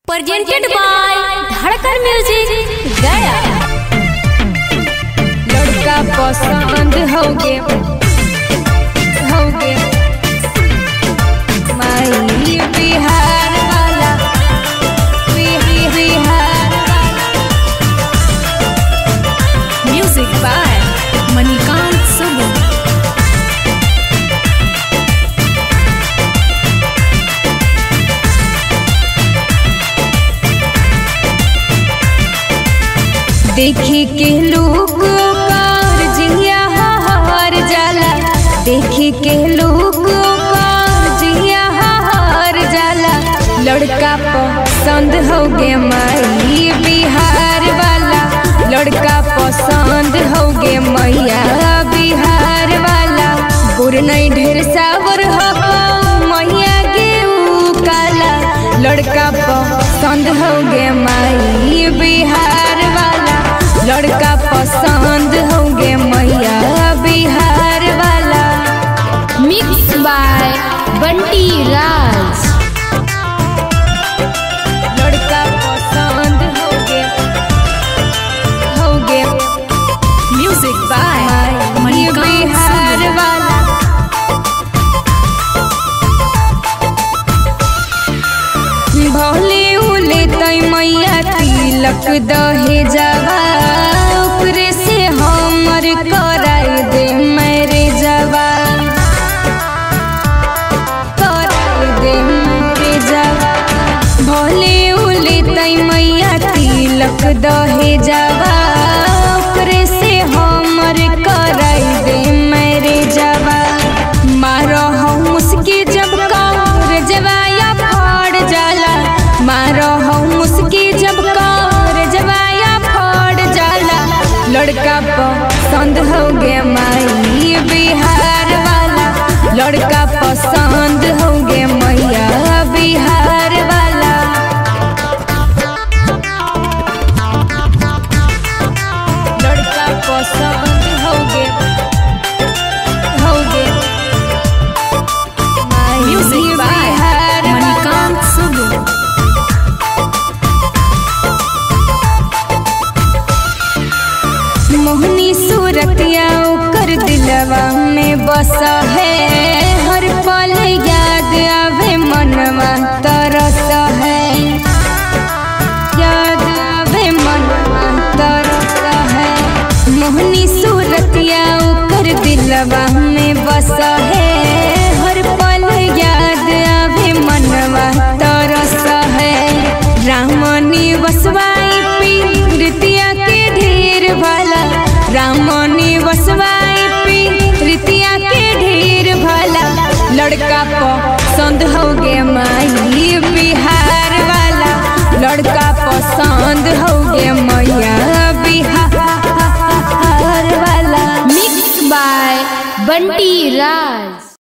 Presented by Dhadkan music Gaya. लड़का पसंद होगे माई बिहार वाला बिहार म्यूजिक बाय मणिकांत सुगम। देखी के लोग कार जिया हार जाला, देखी के लोग कार जिया हार जाला। लड़का पसंद होगे माई बिहार वाला, लड़का पसंद होगे मैया बिहार वाला। गुर नहीं ढेर सावर हो मैया के काला, लड़का पसंद होगे माई बिहार वाला, लड़का पसंद होंगे मैया बिहार वाला। Mix by Bunty Raj. लड़का पसंद होंगे म्यूजिक बाय बिहार वाला। भोले उले तई मैया तिलक दहे जावा, ओकरे से हमर कराई दे मेरे जवा, कराई दे मेरे जवा। भोले उले तई मैया तिलक दहे जावा, ओकरे से हमर कराई दे मेरे जवा। मारो हम उसकी जब कार जवाया फाड़ जाला, मारो हम उसकी जब कार जवाया फाड़ जाला। लड़का पसंद होगे माई बिहार वाला, लड़का पसंद होगे मैया बिहार वाला। लड़का पसंद होगे म्यूजिक बाय मणिकांत सुगम। मोहनी सूरतिया ओकर दिलवा में बस है, हर पल याद आवे मनवा तरस है, याद आवे मनवा तरस है। मोहनी सूरतिया ओकर दिलवा में बस है, हर पल याद आवे मनवा तरस है। रामनी बसवाई पीरितिया के ढेर भला, रामनी बसवाई पीरितिया के ढेर भला। लड़का पसंद होगे माई बिहार वाला, लड़का पसंद होगे